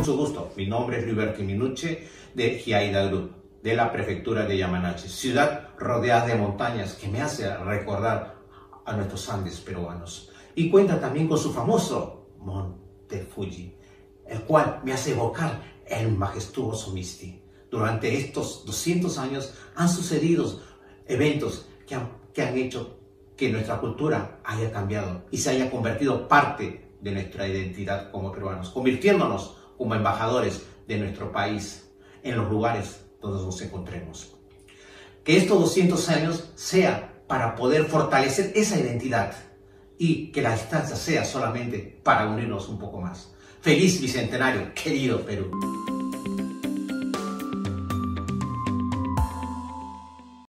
Mucho gusto, mi nombre es Liberty Minuche de Giaida Group, de la prefectura de Yamanashi, ciudad rodeada de montañas que me hace recordar a nuestros Andes peruanos. Y cuenta también con su famoso Monte Fuji, el cual me hace evocar el majestuoso Misti. Durante estos 200 años han sucedido eventos que han hecho que nuestra cultura haya cambiado y se haya convertido parte de nuestra identidad como peruanos, convirtiéndonos como embajadores de nuestro país en los lugares donde nos encontremos. Que estos 200 años sea para poder fortalecer esa identidad y que la distancia sea solamente para unirnos un poco más. ¡Feliz Bicentenario, querido Perú!